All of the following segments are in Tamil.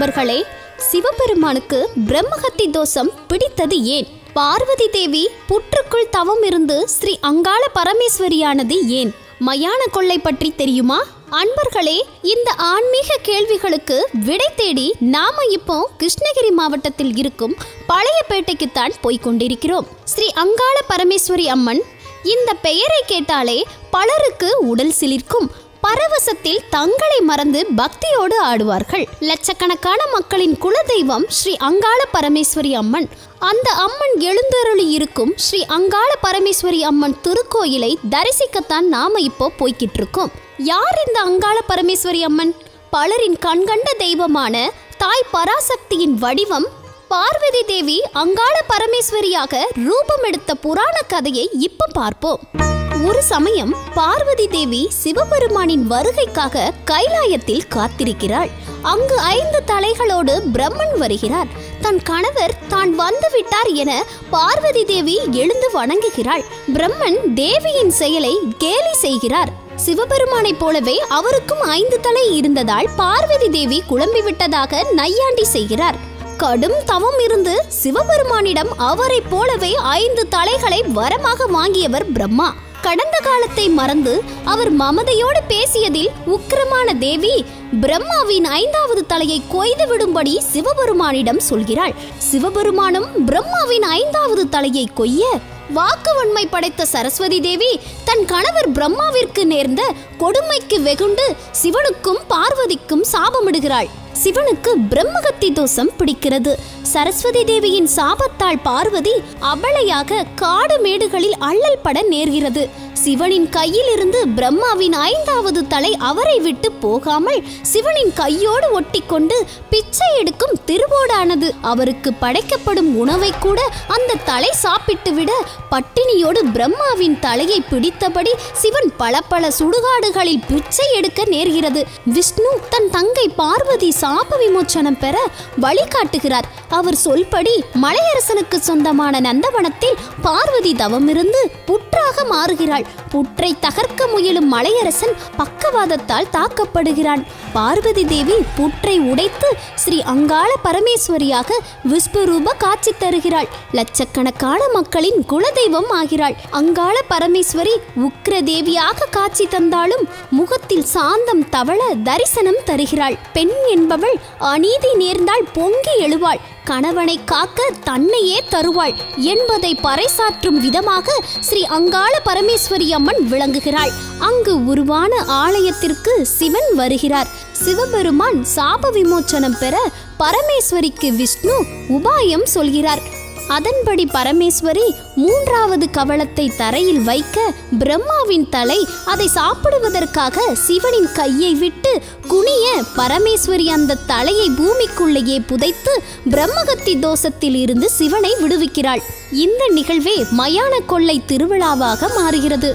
அன்பர்களே, சிவபெருமானுக்கு பிரம்மஹத்தி தோஷம் பிடித்தது ஏன்? பார்வதி தேவி புற்றுக்குள் தவம் இருந்து ஸ்ரீ அங்காள பரமேஸ்வரியானது ஏன்? மயான கொள்ளை பற்றி தெரியுமா? அன்பர்களே, இந்த ஆன்மீக கேள்விகளுக்கு விடை தேடி நாம இப்போ கிருஷ்ணகிரி மாவட்டத்தில் இருக்கும் பழையப்பேட்டைக்குத்தான் போய்கொண்டிருக்கிறோம். ஸ்ரீ அங்காள பரமேஸ்வரி அம்மன் இந்த பெயரை கேட்டாலே பலருக்கு உடல் சிலிர்க்கும். பரவசத்தில் தங்களை மறந்து பக்தியோடு ஆடுவார்கள். லட்சக்கணக்கான மக்களின் குலதெய்வம் ஸ்ரீ அங்காள பரமேஸ்வரி அம்மன். அந்த அம்மன் எழுந்தருளி இருக்கும் ஸ்ரீ அங்காள பரமேஸ்வரி அம்மன் திருக்கோயிலை தரிசிக்கத்தான் நாம இப்போ போய்கிட்டு இருக்கோம். யார் இந்த அங்காள பரமேஸ்வரி அம்மன்? பலரின் கண்கண்ட தெய்வமான தாய் பராசக்தியின் வடிவம் பார்வதி தேவி அங்காள பரமேஸ்வரியாக ரூபம் எடுத்த புராண கதையை இப்ப பார்ப்போம். ஒரு சமயம் பார்வதி தேவி சிவபெருமானின் வருகைக்காக கைலாயத்தில் காத்திருக்கிறாள். அங்கு 5 தலைகளோடு பிரம்மன் வருகிறார். தன் கணவர் தான் வந்துவிட்டார் என பார்வதி தேவி எழுந்து வணங்குகிறாள். பிரம்மன் தேவியின் செயலை கேலி செய்கிறார். சிவபெருமானை போலவே அவருக்கும் 5 தலை இருந்ததால் பார்வதி தேவி குழம்பிவிட்டதாக நையாண்டி செய்கிறார். கடும் தவம் இருந்து சிவபெருமானிடம் அவரை போலவே 5 தலைகளை வரமாக வாங்கியவர் பிரம்மா. கடந்த காலத்தை மறந்து அவர் மமதையோடு பேசியதில் உக்கிரமான தேவி பிரம்மாவின் 5வது தலையை கொய்து விடும்படி சிவபெருமானிடம் சொல்கிறாள். சிவபெருமானும் பிரம்மாவின் 5வது தலையை கொய்ய வாக்குவன்மை படைத்த சரஸ்வதி தேவி தன் கணவர் பிரம்மாவிற்கு நேர்ந்த கொடுமைக்கு வெகுண்டு சிவனுக்கும் பார்வதிக்கும் சாபமிடுகிறாள். சிவனுக்கு பிரம்மஹத்தி தோஷம் பிடிக்கிறது. சரஸ்வதி தேவியின் சாபத்தால் பார்வதி அபலையாக காடு மேடுகளில் அல்லல் பட நேர்கிறது. சிவனின் கையில் இருந்து பிரம்மாவின் 5வது தலை அவரை விட்டு போகாமல் சிவனின் கையோடு ஒட்டி கொண்டு பிச்சை எடுக்கும் திருவோடானது. அவருக்கு படைக்கப்படும் உணவை கூட அந்த தலை சாப்பிட்டு விட பட்டினியோடு பிரம்மாவின் தலையை பிடித்தபடி சிவன் பல சுடுகாடுகளில் பிச்சை எடுக்க நேர்கிறது. விஷ்ணு தன் தங்கை பார்வதி சாப விமோச்சனம் பெற வழிகாட்டுகிறார். அவர் சொல்படி மலையரசனுக்கு சொந்தமான நந்தவனத்தில் பார்வதி தவமிருந்து புற்றாக மாறுகிறாள். புற்றை தகர்க்க முயலும் மலையரசன் பக்கவாதத்தால் தாக்கப்படுகிறான். பார்வதி தேவி புற்றை உடைத்து ஸ்ரீ அங்காள பரமேஸ்வரியாக விஸ்வரூப காட்சி தருகிறாள். லட்சக்கணக்கான மக்களின் குலதெய்வம் ஆகிறாள். அங்காள பரமேஸ்வரி உக்ர தேவியாக காட்சி தந்தாலும் முகத்தில் சாந்தம் தவள தரிசனம் தருகிறாள். பெண் என்பவள் அநீதி நேர்ந்தால் பொங்கி எழுவாள். கணவனை காக்க தன்னையே தருவாள் என்பதை பறைசாற்றும் விதமாக ஸ்ரீ அங்காள பரமேஸ்வரி அம்மன் விளங்குகிறாள். அங்கு உருவான ஆலயத்திற்கு சிவன் வருகிறார். சிவபெருமான் சாப விமோச்சனம் பெற பரமேஸ்வரிக்கு விஷ்ணு உபாயம் சொல்கிறார். அதன்படி பரமேஸ்வரி 3வது கவளத்தை தரையில் வைக்க பிரம்மாவின் தலை அதை சாப்பிடுவதற்காக சிவனின் கையை விட்டு குனிய பரமேஸ்வரி அந்த தலையை பூமிக்குள்ளேயே புதைத்து பிரம்மஹத்தி தோஷத்தில் இருந்து சிவனை விடுவிக்கிறாள். இந்த நிகழ்வே மயான கொள்ளை திருவிழாவாக மாறுகிறது.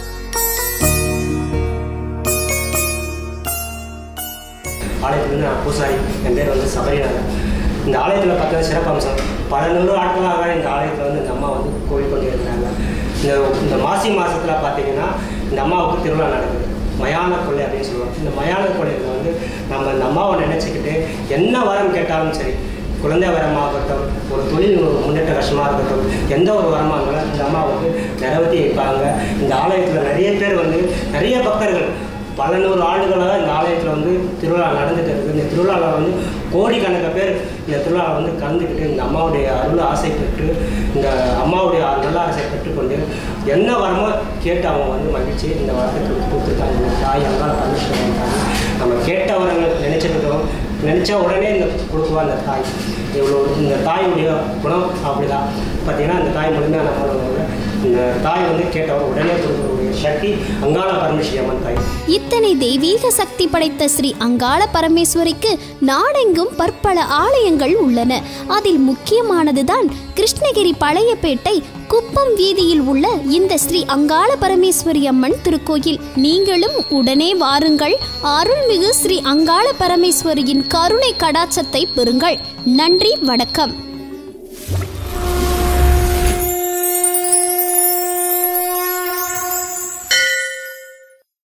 ஆலயத்துலேருந்து நான் பூசாரி, என் பேர் வந்து சபரிநாதன். இந்த ஆலயத்தில் பார்த்தா சிறப்பம்சம், பல 100 ஆட்களாக இந்த ஆலயத்தில் வந்து இந்த அம்மா வந்து கோவில் கொண்டு இருக்கிறாங்க. இந்த மாசி மாதத்தில் பார்த்தீங்கன்னா இந்த அம்மாவுக்கு திருவிழா நடக்குது. மயான கொள்ளை அப்படின்னு சொல்லுவாங்க. இந்த மயான கொள்ளையில் வந்து நம்ம இந்த அம்மாவை நினச்சிக்கிட்டு என்ன வரம் கேட்டாலும் சரி, குழந்தை வரமாகட்டும், ஒரு தொழில் முன்னேற்ற கஷ்டமாக இருக்கட்டும், எந்த ஒரு வரமாக இருந்தாலும் இந்த அம்மா வந்து நிறைவேற்றி வைப்பாங்க. இந்த ஆலயத்தில் நிறைய பேர் வந்து நிறைய பக்தர்கள் பல 100 ஆண்டுகளாக இந்த ஆலயத்தில் வந்து திருவிழா நடந்துகிட்டு இருக்குது. இந்த திருவிழாவில் வந்து கோடிக்கணக்கான பேர் இந்த திருவிழாவில் வந்து கலந்துக்கிட்டு இந்த அம்மாவுடைய அருள் ஆசைப்பட்டு இந்த அம்மாவுடைய நல்ல ஆசை பெற்றுக்கொண்டு என்ன வரமோ கேட்டு அவங்க வந்து மகிழ்ச்சி இந்த வரத்துக்கு கொடுத்துருக்காங்க. இந்த தாய் அங்காள பரமேஸ்வரி நம்ம கேட்ட வரங்கள் நினச்சிருக்கிறோம், நினச்சா உடனே இந்த கொடுக்குவா இந்த தாய். இவ்வளோ இந்த தாயுடைய குணம் அப்படிதான் பார்த்தீங்கன்னா இந்த தாய் முழுமையாக நம்மளோட இந்த தாய் வந்து கேட்டவர் உடனே கொடுக்கக்கூடிய சக்தி அங்காள பரமேஸ்வரி அம்மன் தாய். இத்தனை தெய்வீக சக்தி படைத்த ஸ்ரீ அங்காள பரமேஸ்வரிக்கு நாடெங்கும் பற்பல ஆலயங்கள் உள்ளன. அதில் முக்கியமானதுதான் கிருஷ்ணகிரி பழையப்பேட்டை குப்பம் வீதியில் உள்ள இந்த ஸ்ரீ அங்காள பரமேஸ்வரி அம்மன் திருக்கோயில். நீங்களும் உடனே வாருங்கள். அருள்மிகு ஸ்ரீ அங்காள பரமேஸ்வரியின் கருணை கடாட்சத்தை பெறுங்கள். நன்றி, வணக்கம்.